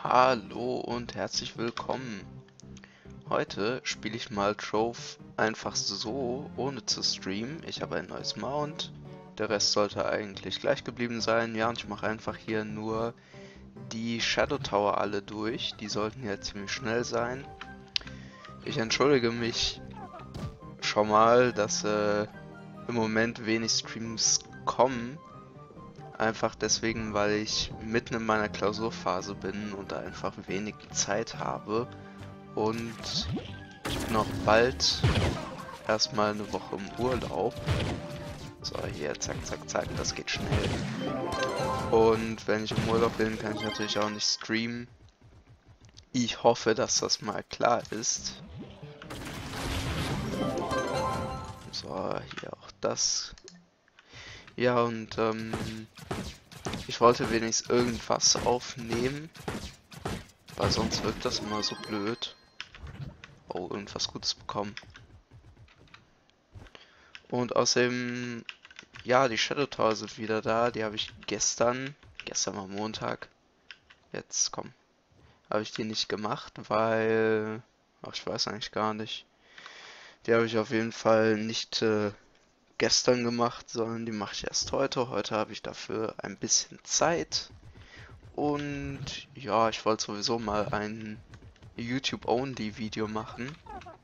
Hallo und herzlich willkommen. Heute spiele ich mal Trove einfach so, ohne zu streamen. Ich habe ein neues Mount. Der Rest sollte eigentlich gleich geblieben sein. Ja, und ich mache einfach hier nur die Shadow Tower alle durch. Die sollten ja ziemlich schnell sein. Ich entschuldige mich schon mal, dass im Moment wenig Streams kommen. Einfach deswegen, weil ich mitten in meiner Klausurphase bin und da einfach wenig Zeit habe. Und ich bin auch bald erstmal eine Woche im Urlaub. So, hier, zack, zack, zack, das geht schnell. Und wenn ich im Urlaub bin, kann ich natürlich auch nicht streamen. Ich hoffe, dass das mal klar ist. So, hier auch das. Ja, und ich wollte wenigstens irgendwas aufnehmen, weil sonst wirkt das immer so blöd. Oh, irgendwas Gutes bekommen. Und außerdem, ja, die Shadow Tower sind wieder da. Die habe ich gestern war Montag. Jetzt, komm, habe ich die nicht gemacht, weil, ach, ich weiß eigentlich gar nicht. Die habe ich auf jeden Fall nicht gestern gemacht, sondern die mache ich erst heute. Heute habe ich dafür ein bisschen Zeit. Und ja, ich wollte sowieso mal ein YouTube-Only-Video machen.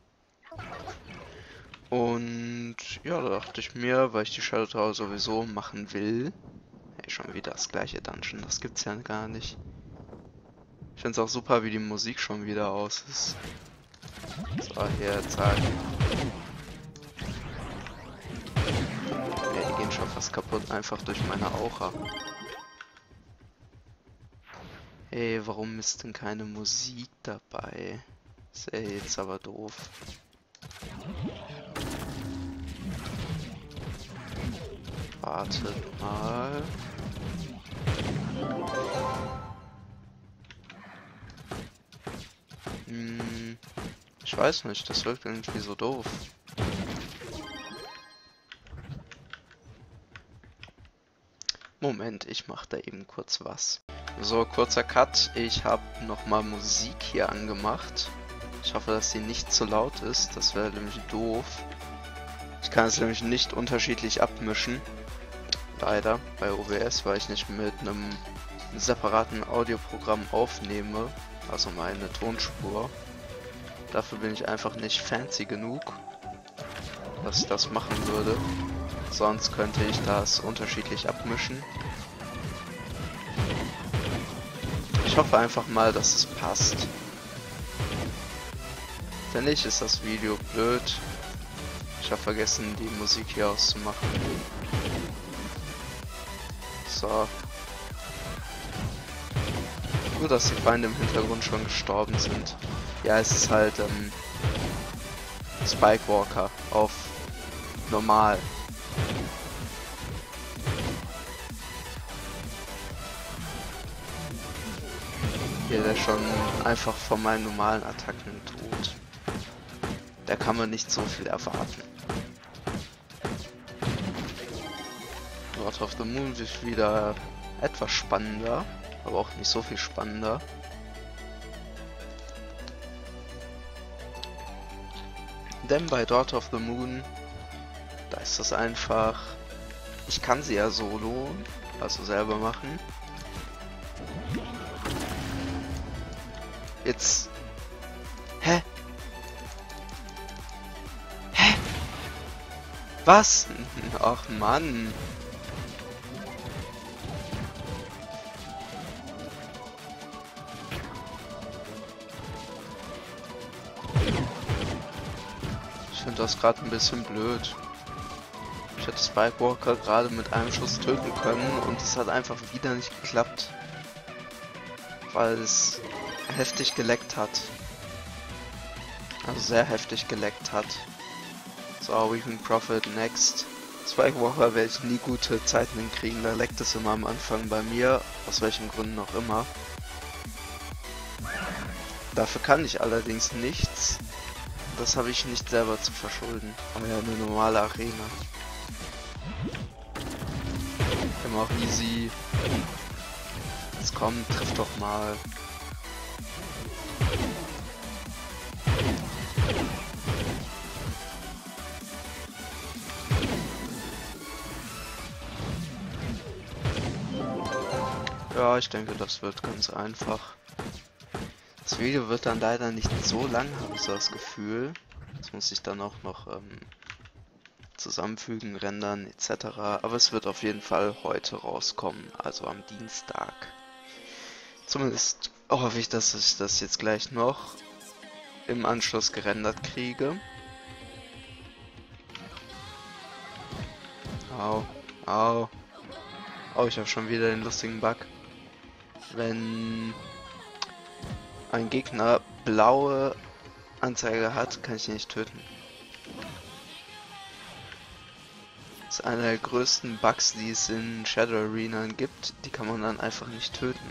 Und ja, da dachte ich mir, weil ich die Shadow Tower sowieso machen will. Hey, schon wieder das gleiche Dungeon, das gibt's ja gar nicht. Ich finde es auch super, wie die Musik schon wieder aus ist. So, hier, zack. Ja, die gehen schon fast kaputt, einfach durch meine Aura. Hey, warum ist denn keine Musik dabei? Ist ja jetzt aber doof. Wartet mal. Ich weiß nicht, das wirkt irgendwie so doof. Moment, ich mache da eben kurz was. So, kurzer Cut. Ich habe nochmal Musik hier angemacht. Ich hoffe, dass sie nicht zu laut ist. Das wäre nämlich doof. Ich kann es nämlich nicht unterschiedlich abmischen. Leider bei OBS, weil ich nicht mit einem separaten Audioprogramm aufnehme. Also meine Tonspur. Dafür bin ich einfach nicht fancy genug, dass ich das machen würde. Sonst könnte ich das unterschiedlich abmischen. Ich hoffe einfach mal, dass es passt. Wenn nicht, ist das Video blöd. Ich habe vergessen, die Musik hier auszumachen. So. Gut, dass die Feinde im Hintergrund schon gestorben sind. Ja, es ist halt Spike Walker auf normal. Hier der schon einfach von meinen normalen Attacken tot. Da kann man nicht so viel erwarten. Lord of the Moon ist wieder etwas spannender, aber auch nicht so viel spannender. Denn bei Daughter of the Moon, da ist das einfach, ich kann sie ja solo, also selber machen. Jetzt, hä? Hä? Was? Ach Mann. Ich finde das gerade ein bisschen blöd. Ich hätte Spike Walker gerade mit einem Schuss töten können und es hat einfach wieder nicht geklappt. Weil es heftig geleckt hat. Also sehr heftig geleckt hat. So, Weeping Prophet next. Spike Walker werde ich nie gute Zeiten hinkriegen, da leckt es immer am Anfang bei mir, aus welchen Gründen auch immer. Dafür kann ich allerdings nichts. Das habe ich nicht selber zu verschulden. Aber ja, eine normale Arena. Immer auch easy. Jetzt komm, triff doch mal. Ja, ich denke, das wird ganz einfach. Das Video wird dann leider nicht so lang, habe ich so das Gefühl. Das muss ich dann auch noch zusammenfügen, rendern etc. Aber es wird auf jeden Fall heute rauskommen, also am Dienstag. Zumindest hoffe ich, dass ich das jetzt gleich noch im Anschluss gerendert kriege. Au, au. Oh, ich habe schon wieder den lustigen Bug. Wenn ein Gegner blaue Anzeige hat, kann ich ihn nicht töten. Das ist einer der größten Bugs, die es in Shadow Arena gibt. Die kann man dann einfach nicht töten.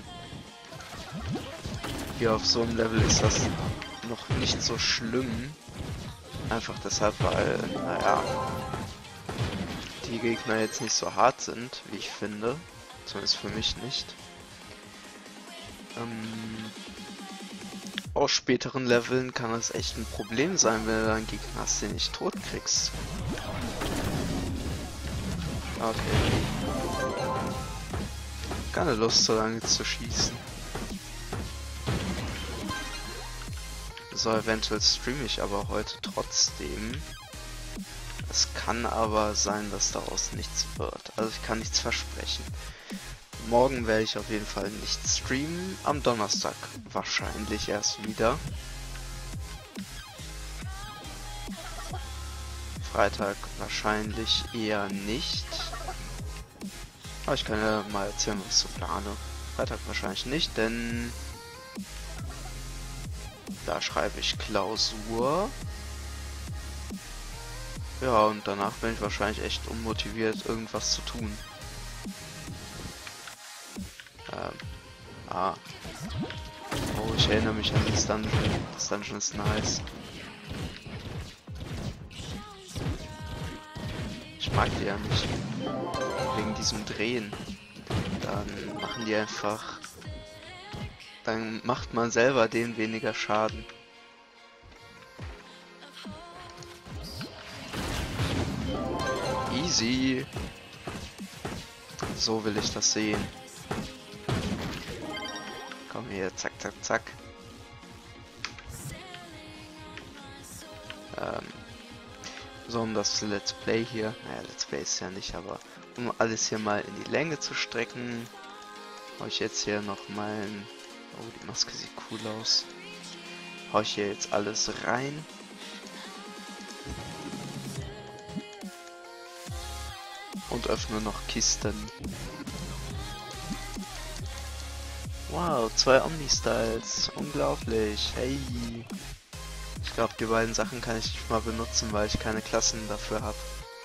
Hier auf so einem Level ist das noch nicht so schlimm. Einfach deshalb, weil, naja, die Gegner jetzt nicht so hart sind, wie ich finde. Zumindest für mich nicht. Aus späteren Leveln kann das echt ein Problem sein, wenn du da einen Gegner hast, den nicht tot kriegst. Okay. Keine Lust, so lange zu schießen. So, eventuell streame ich aber heute trotzdem. Es kann aber sein, dass daraus nichts wird. Also ich kann nichts versprechen. Morgen werde ich auf jeden Fall nicht streamen. Am Donnerstag wahrscheinlich erst wieder. Freitag wahrscheinlich eher nicht. Aber ich kann ja mal erzählen, was ich so plane. Freitag wahrscheinlich nicht, denn da schreibe ich Klausur. Ja, und danach bin ich wahrscheinlich echt unmotiviert, irgendwas zu tun. Oh, ich erinnere mich an das Dungeon. Das Dungeon ist nice. Ich mag die ja nicht. Wegen diesem Drehen. Dann machen die einfach... Dann macht man selber denen weniger Schaden. Easy. So will ich das sehen. Komm hier, zack, zack, zack. So, um das Let's Play hier, naja, Let's Play ist ja nicht, aber um alles hier mal in die Länge zu strecken, hau ich jetzt hier noch mein... Oh, die Maske sieht cool aus. Hau ich hier jetzt alles rein. Und öffne noch Kisten. Wow, 2 Omni-Styles. Unglaublich. Hey. Ich glaube, die beiden Sachen kann ich nicht mal benutzen, weil ich keine Klassen dafür habe.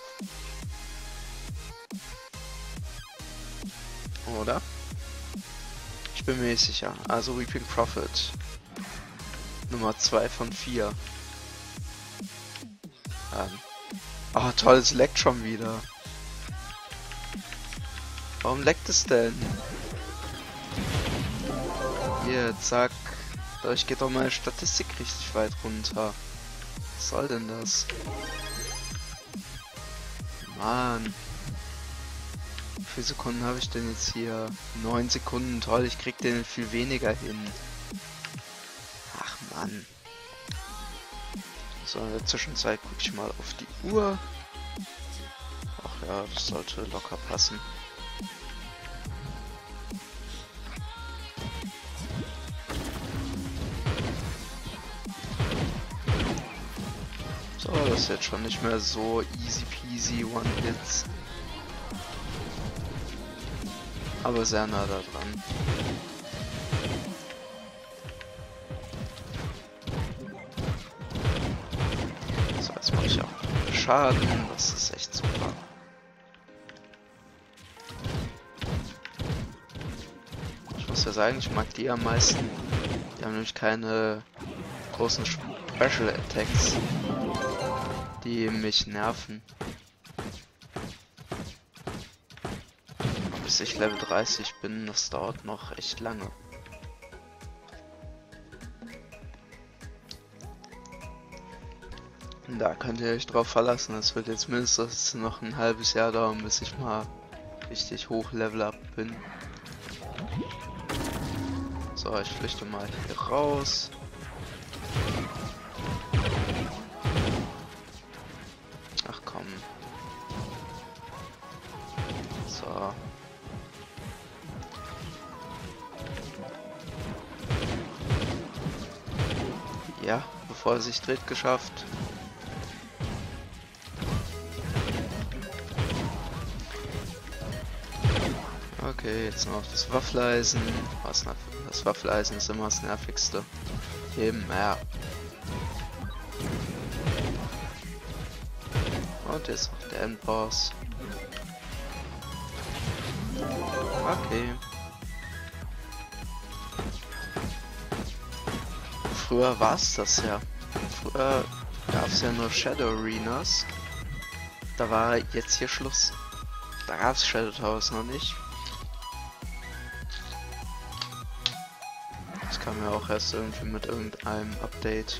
Oder? Ich bin mir nicht sicher. Also Weeping Prophet. Nummer 2 von 4. Oh, toll, es leckt schon wieder. Warum leckt es denn? Hier, zack. Dadurch geht doch meine Statistik richtig weit runter. Was soll denn das? Mann. Wie viele Sekunden habe ich denn jetzt hier? 9 Sekunden, toll, ich krieg den viel weniger hin. Ach Mann. So, in der Zwischenzeit gucke ich mal auf die Uhr. Ach ja, das sollte locker passen. So, das ist jetzt schon nicht mehr so easy peasy One-Hits. Aber sehr nah da dran. So, jetzt mache ich auch Schaden. Das ist echt super. Ich muss ja sagen, ich mag die am meisten. Die haben nämlich keine großen Special Attacks, die mich nerven. Bis ich Level 30 bin, das dauert noch echt lange. Da könnt ihr euch drauf verlassen, es wird jetzt mindestens noch ein halbes Jahr dauern, bis ich mal richtig hoch Level up bin. So, ich flüchte mal hier raus. Ach komm. So. Ja, bevor er sich dreht, geschafft. Okay, jetzt noch das Waffeleisen. Das Waffeleisen ist immer das nervigste. Eben, ja. Und jetzt noch der Endboss. Okay. Früher war es das ja. Früher gab es ja nur Shadow Arenas. Da war jetzt hier Schluss. Da gab es Shadow Towers noch nicht. Das kam ja auch erst irgendwie mit irgendeinem Update.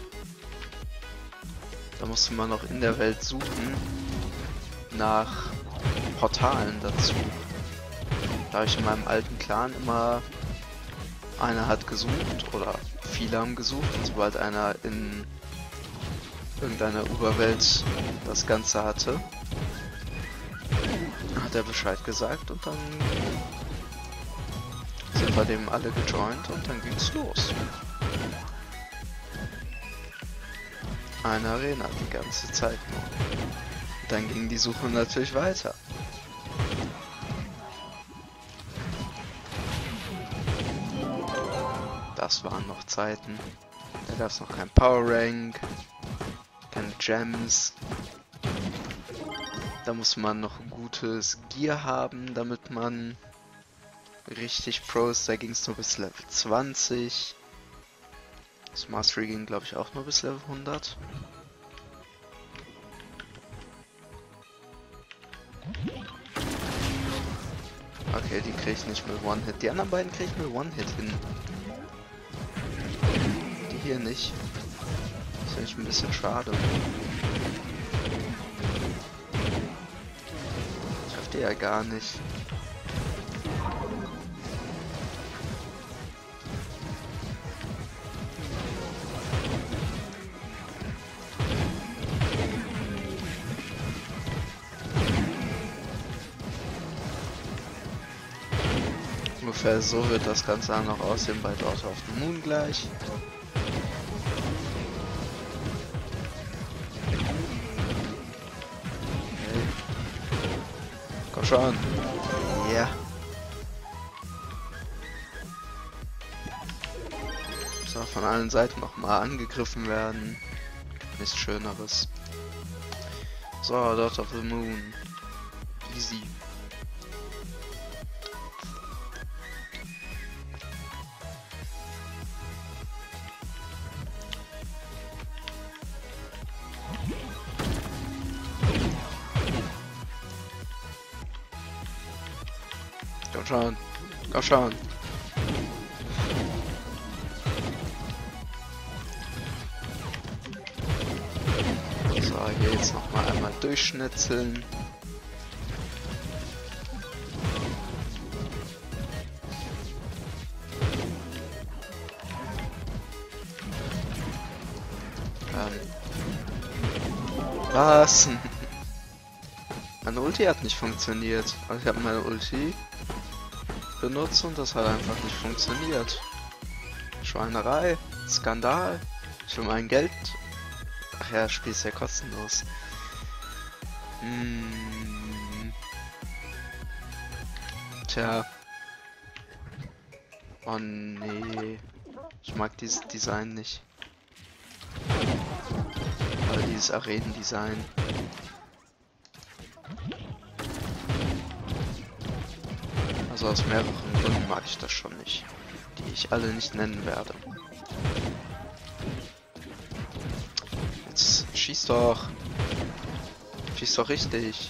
Da musste man noch in der Welt suchen nach Portalen dazu. Da habe ich in meinem alten Clan immer, einer hat gesucht oder viele haben gesucht, und sobald einer in irgendeiner Überwelt das Ganze hatte, hat er Bescheid gesagt und dann sind wir dem alle gejoint und dann ging's los. Eine Arena die ganze Zeit nur. Und dann ging die Suche natürlich weiter. Das waren noch Zeiten. Da gab es noch kein Power Rank, keine Gems. Da muss man noch ein gutes Gear haben, damit man richtig Pro ist. Da ging es nur bis Level 20. Das Mastery ging, glaube ich, auch nur bis Level 100. Okay, die kriege ich nicht mit One-Hit. Die anderen beiden kriege ich mit One-Hit hin. Die hier nicht. Das finde ich ein bisschen schade. Ich treffe die ja gar nicht. Ungefähr so wird das Ganze dann noch aussehen bei Daughter of the Moon gleich. Okay. Komm schon. Ja. Yeah. Soll von allen Seiten nochmal angegriffen werden. Nichts Schöneres. So, Daughter of the Moon. Easy. Komm schon. Komm schon. So, hier jetzt nochmal einmal durchschnitzeln. Was? Meine Ulti hat nicht funktioniert. Also ich habe meine Ulti benutzt und das hat einfach nicht funktioniert. Schweinerei, Skandal. Ich will mein Geld. Ach ja, das Spiel ist ja kostenlos. Tja. Oh nee. Ich mag dieses Design nicht. Aber dieses Arenen-Design. Also aus mehreren Gründen mag ich das schon nicht. Die ich alle nicht nennen werde. Jetzt schieß doch. Schieß doch richtig.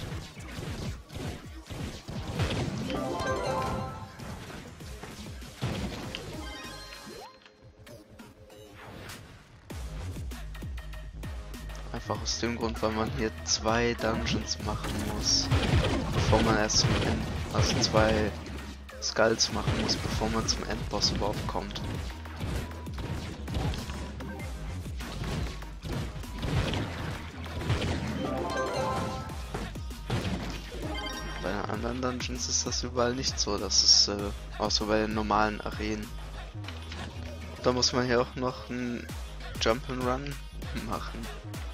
Einfach aus dem Grund, weil man hier 2 Dungeons machen muss, bevor man erst zum Ende, also zwei Skulls machen muss, bevor man zum Endboss überhaupt kommt. Bei den anderen Dungeons ist das überall nicht so, dass es, außer bei den normalen Arenen. Da muss man hier auch noch ein Jump'n'Run machen.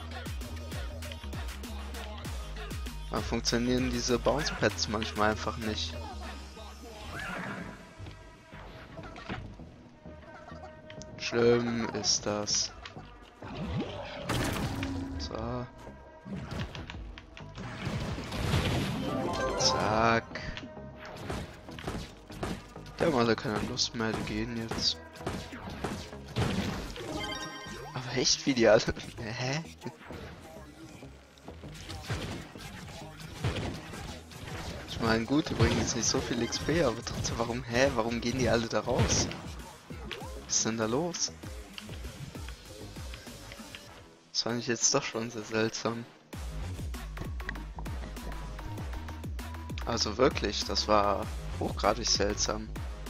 Da funktionieren diese Bounce Pads manchmal einfach nicht. Schlimm ist das. So. Zack. Der hat mal keine Lust mehr, die gehen jetzt. Aber echt wie die alle. Hä? Ich meine, gut, die bringen jetzt nicht so viel XP, aber trotzdem, warum gehen die alle da raus? Was ist denn da los? Das fand ich jetzt doch schon sehr seltsam. Also wirklich, das war hochgradig seltsam.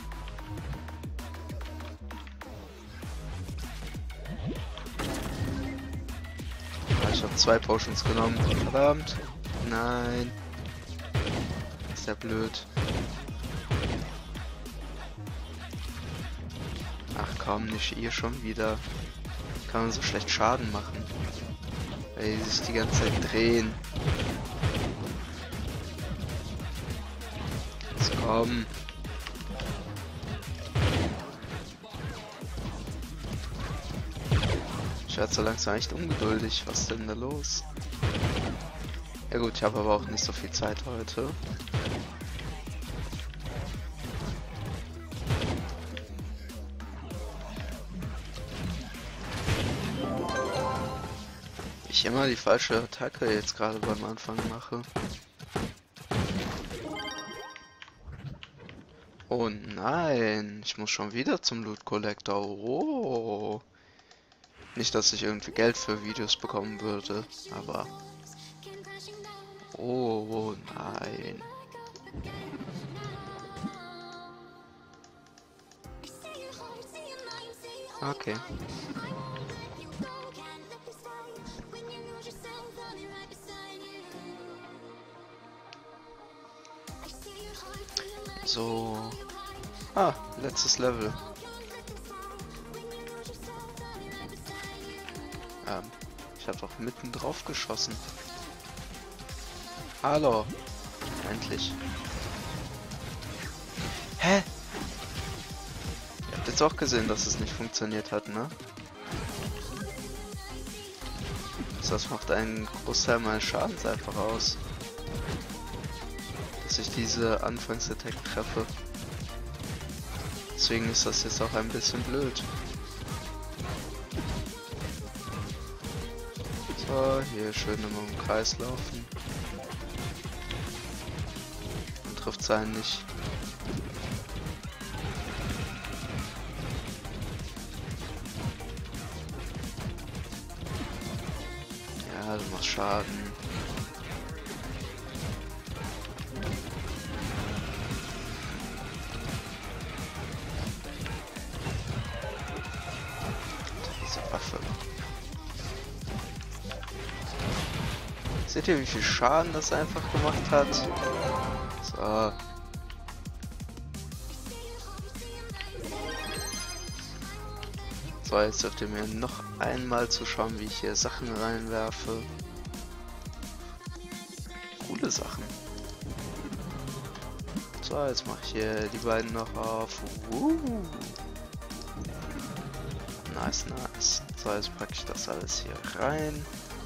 Ich habe 2 Potions genommen. Verdammt. Nein. Ist ja blöd. Ach komm, nicht ihr schon wieder. Kann man so schlecht Schaden machen. Weil die sich die ganze Zeit drehen. Jetzt komm. Ich werde so langsam echt ungeduldig. Was ist denn da los? Ja gut, ich habe aber auch nicht so viel Zeit heute. Ich immer die falsche Attacke jetzt gerade beim Anfang mache. Oh nein, ich muss schon wieder zum Loot Collector. Oh. Nicht, dass ich irgendwie Geld für Videos bekommen würde, aber... Oh nein. Okay. So. Ah, letztes Level. Ich habe doch mitten drauf geschossen. Hallo. Endlich. Hä? Ihr habt jetzt auch gesehen, dass es nicht funktioniert hat, ne? Das macht einen Großteil meines Schadens einfach aus. Dass ich diese Anfangsattack treffe. Deswegen ist das jetzt auch ein bisschen blöd. So, hier schön immer im Kreis laufen. Und trifft seinen nicht. Ja, du machst Schaden. Diese Waffe. Seht ihr, wie viel Schaden das einfach gemacht hat? So. So, jetzt dürft ihr mir noch einmal zuschauen, wie ich hier Sachen reinwerfe. Coole Sachen. So, jetzt mache ich hier die beiden noch auf. Nice, nice. So, jetzt packe ich das alles hier rein.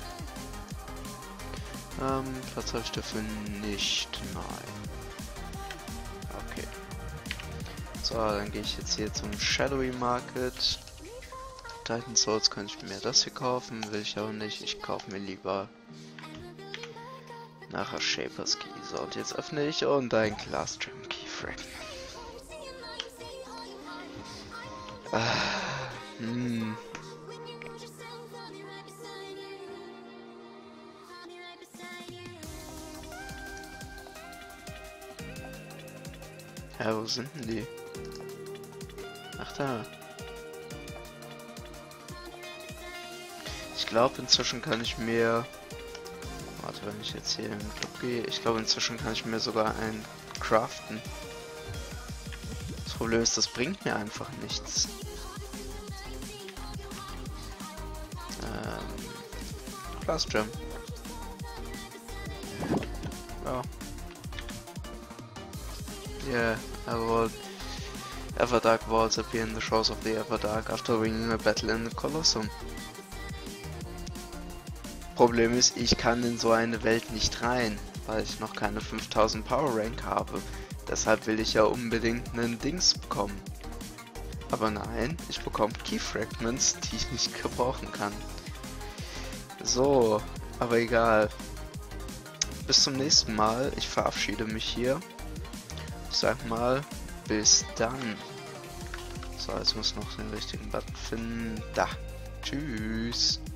Was habe ich dafür nicht? Nein. Okay. So, dann gehe ich jetzt hier zum Shadowy Market. Titan Souls kann ich mir das hier kaufen, will ich auch nicht. Ich kaufe mir lieber nachher Shaper's Key. So, und jetzt öffne ich und ein Glass Gem Key Frag. Ja, wo sind denn die? Ach da. Ich glaube, inzwischen kann ich mir... Warte, wenn ich jetzt hier in den Club gehe. Ich glaube, inzwischen kann ich mir sogar einen craften. Das Problem ist, das bringt mir einfach nichts. Glass Gem. Ja. Yeah, Everdark Vaults appear in the shores of the Everdark after winning a battle in the Colosseum. Problem ist, ich kann in so eine Welt nicht rein, weil ich noch keine 5000 Power Rank habe. Deshalb will ich ja unbedingt einen Dings bekommen. Aber nein, ich bekomme Key Fragments, die ich nicht gebrauchen kann. So, aber egal. Bis zum nächsten Mal. Ich verabschiede mich hier. Ich sag mal, bis dann. So, jetzt muss noch den richtigen Button finden. Da. Tschüss.